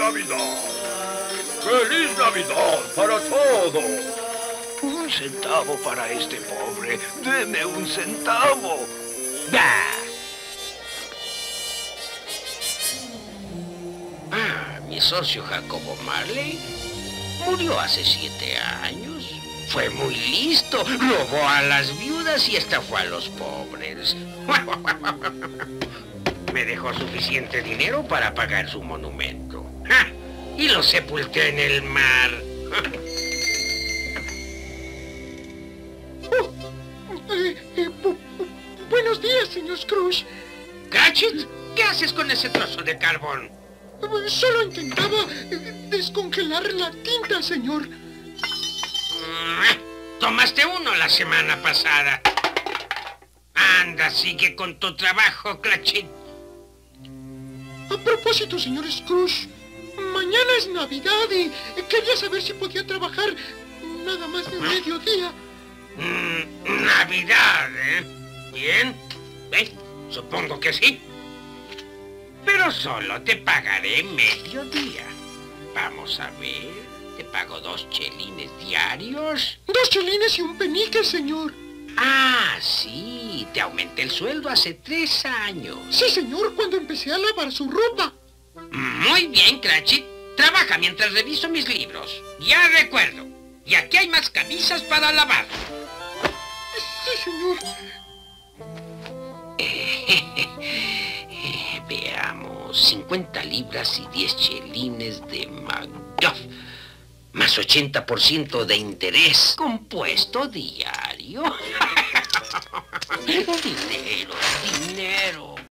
Navidad! ¡Feliz Navidad para todos! 1 centavo para este pobre. Deme 1 centavo. ¡Bah! Mi socio Jacobo Marley murió hace 7 años. Fue muy listo, robó a las viudas y estafó a los pobres. Me dejó suficiente dinero para pagar su monumento. ¡Ja! Y lo sepulté en el mar. Buenos días, señor Scrooge. Cratchit, ¿qué haces con ese trozo de carbón? Solo intentaba descongelar la tinta, señor. Tomaste uno la semana pasada. Anda, sigue con tu trabajo, Cratchit. A propósito, señor Scrooge, mañana es Navidad y quería saber si podía trabajar nada más de mediodía. Navidad, ¿eh? Bien. Supongo que sí. Pero solo te pagaré mediodía. Vamos a ver. Te pago 2 chelines diarios. 2 chelines y un penique, señor. Ah, sí. Te aumenté el sueldo hace 3 años. Sí, señor, cuando empecé a lavar su ropa. Muy bien, Cratchit. Trabaja mientras reviso mis libros. Ya recuerdo. Y aquí hay más camisas para lavar. Sí, señor. Veamos, 50 libras y 10 chelines de MacGuff, más 80% de interés compuesto diario. Dinero.